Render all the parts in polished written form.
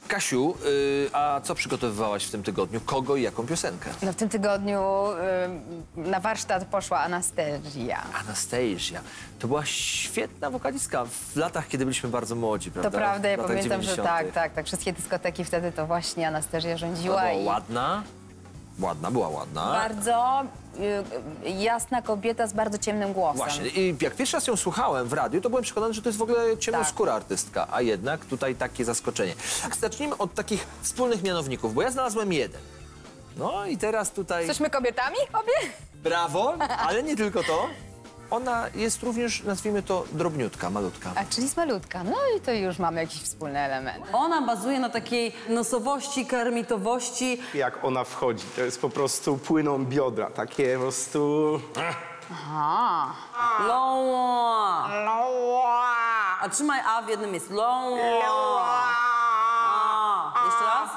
Kasiu, a co przygotowywałaś w tym tygodniu? Kogo i jaką piosenkę? No w tym tygodniu na warsztat poszła Anastasia. Anastasia. To była świetna wokalistka w latach, kiedy byliśmy bardzo młodzi, prawda? To prawda, ja W latach pamiętam, 90. że tak. Wszystkie dyskoteki wtedy to właśnie Anastasia rządziła. Była i ładna. Była ładna. bardzo jasna kobieta z bardzo ciemnym głosem. Właśnie. I jak pierwszy raz ją słuchałem w radiu, to byłem przekonany, że to jest w ogóle ciemnoskóra Tak. artystka, a jednak tutaj takie zaskoczenie. Zacznijmy od takich wspólnych mianowników, bo ja znalazłem jeden. No i teraz tutaj... Jesteśmy kobietami obie? Brawo, ale nie tylko to. Ona jest również, nazwijmy to, drobniutka, malutka. A, czyli jest malutka. No i to już mamy jakiś wspólny element. Ona bazuje na takiej nosowości, karmitowości. Jak ona wchodzi, to jest po prostu płyną biodra, takie po prostu... Aha. Loła. Loła. A trzymaj A w jednym miejscu. Loła. Jeszcze raz?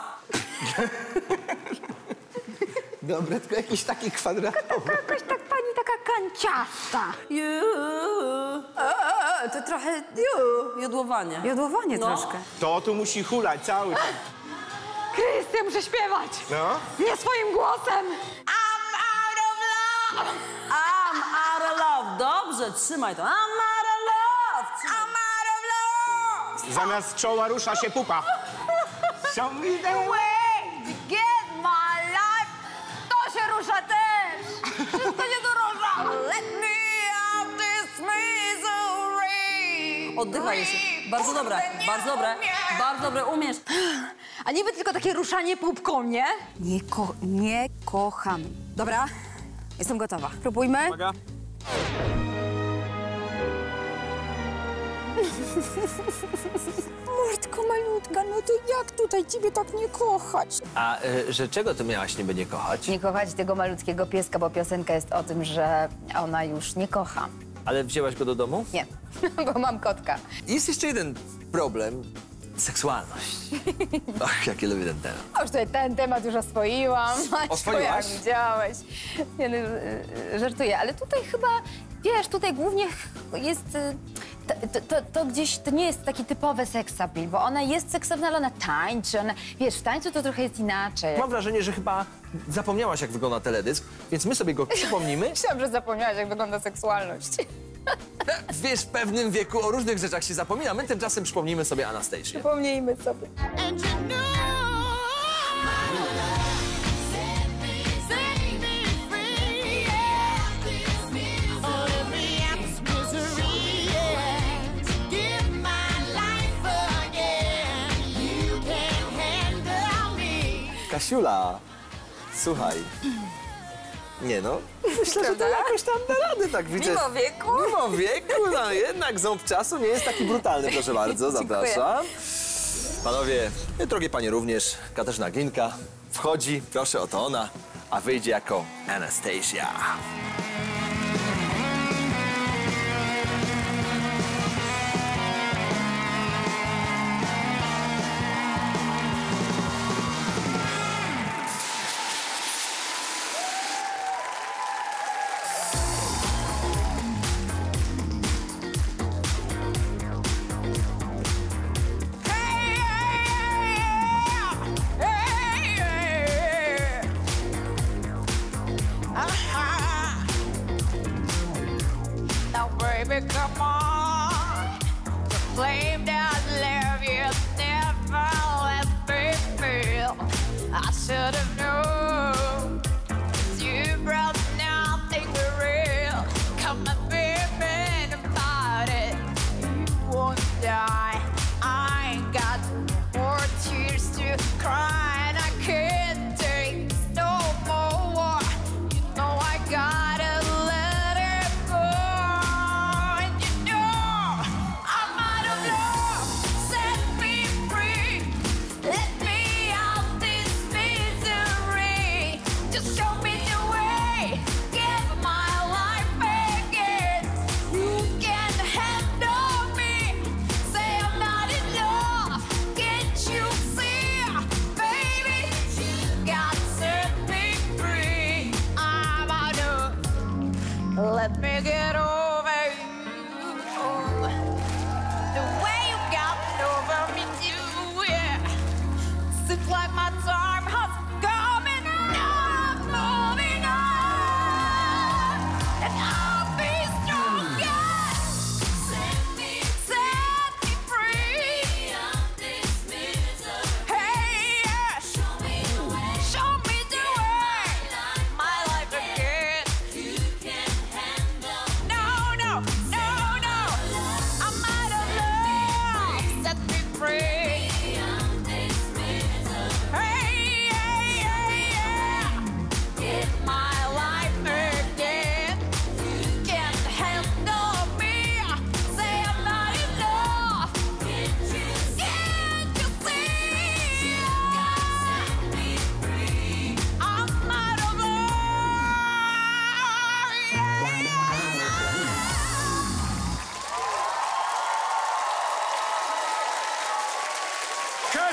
Dobre, tylko jakiś taki kwadratowy. Jakaś tak pani taka kanciasta. To trochę Jodłowanie. jodłowanie No. troszkę. To tu musi hulać cały czas. Krystian, muszę śpiewać. No. Nie swoim głosem. I'm out of love. I'm out of love. Dobrze, trzymaj to. I'm out of love. Trzymaj. I'm out of love. Zamiast czoła rusza się pupa. Show me the way. Way to get my life. To się rusza też. Wszystko się tu rusza. Let me out this misery. Oddychaj jeszcze. Bardzo dobre, bardzo dobre. Bardzo dobre, umiesz. A niby tylko takie ruszanie pupką, nie? Nie kocham. Dobra, jestem gotowa. Próbujmy. Uwaga. Mordko malutka, no to jak tutaj ciebie tak nie kochać? A że czego ty miałaś niby nie kochać? Nie kochać tego malutkiego pieska, bo piosenka jest o tym, że ona już nie kocha. Ale wzięłaś go do domu? Nie, bo mam kotka. Jest jeszcze jeden problem. Seksualność. Ach, jakie lubię ten temat. A już tutaj ten temat już oswoiłam. Oswoiłaś? Jak widziałeś. Nie, no, żartuję, ale tutaj chyba, wiesz, tutaj głównie jest... To gdzieś, to nie jest taki typowy seksapil, bo ona jest seksowna, ale ona tańczy, ona, wiesz, w tańcu to trochę jest inaczej. Mam wrażenie, że chyba zapomniałaś, jak wygląda teledysk, więc my sobie go przypomnimy. Myślałam, że zapomniałaś, jak wygląda seksualność. Wiesz, w pewnym wieku o różnych rzeczach się zapomina, my tymczasem przypomnimy sobie Anastasię. Przypomnijmy sobie. And you know, set me free, yeah. Oh, let me out this misery, yeah. Give my life again. You can't handle me. Kasiula, słuchaj. Nie no, myślę, że to jakoś tam da radę, tak widzę. Mimo wieku? Mimo wieku, no jednak ząb czasu nie jest taki brutalny, proszę bardzo, zapraszam. Panowie, drogie panie również, Katarzyna Glinka wchodzi, proszę, oto ona, a wyjdzie jako Anastasia. Now, baby, come on. The flame that love you never let me feel. I should have known. You brought nothing real. Come on, baby, about it. You won't die. I ain't got more tears to cry, and I can't take no more. You know I gotta let it go. And you know I'm out of love. Set me free. Let me out this misery. Just show me the way. Give my life again. You can handle me. Say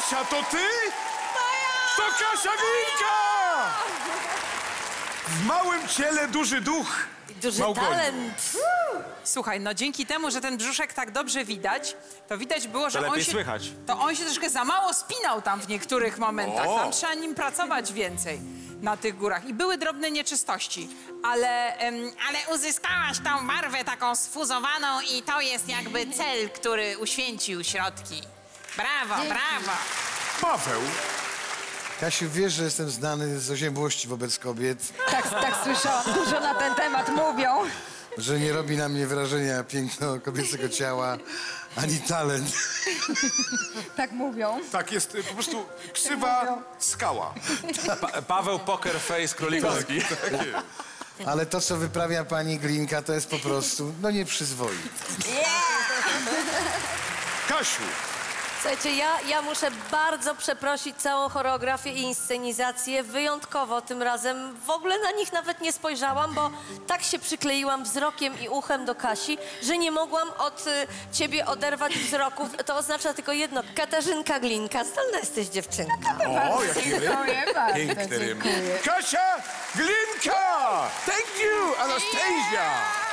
Kasia, to ty? To Kasia Glinka! W małym ciele duży duch. Duży Małgoniu. talent. Słuchaj, no dzięki temu, że ten brzuszek tak dobrze widać, to widać było, że lepiej słychać. To on się troszkę za mało spinał tam w niektórych momentach. Tam trzeba nim pracować więcej na tych górach. I były drobne nieczystości, ale uzyskałaś tą barwę taką sfuzowaną i to jest jakby cel, który uświęcił środki. Brawo, brawo. Paweł, Kasiu, wiesz, że jestem znany z oziębłości wobec kobiet, Tak słyszałam, dużo na ten temat mówią. że nie robi na mnie wrażenia piękno kobiecego ciała, ani talent. Tak mówią. tak jest po prostu ksywa skała. Paweł Poker Face Królikowski. Ale to, co wyprawia pani Glinka, to jest po prostu, no nieprzyzwoite. Kasiu, Słuchajcie, ja muszę bardzo przeprosić całą choreografię i inscenizację. Wyjątkowo tym razem. W ogóle na nich nawet nie spojrzałam, bo tak się przykleiłam wzrokiem i uchem do Kasi, że nie mogłam od ciebie oderwać wzroków. To oznacza tylko jedno. Katarzynka Glinka. Zdolna jesteś dziewczynka. o, jaki rym. Piękny rym. Kasia Glinka! Thank you, Anastasia!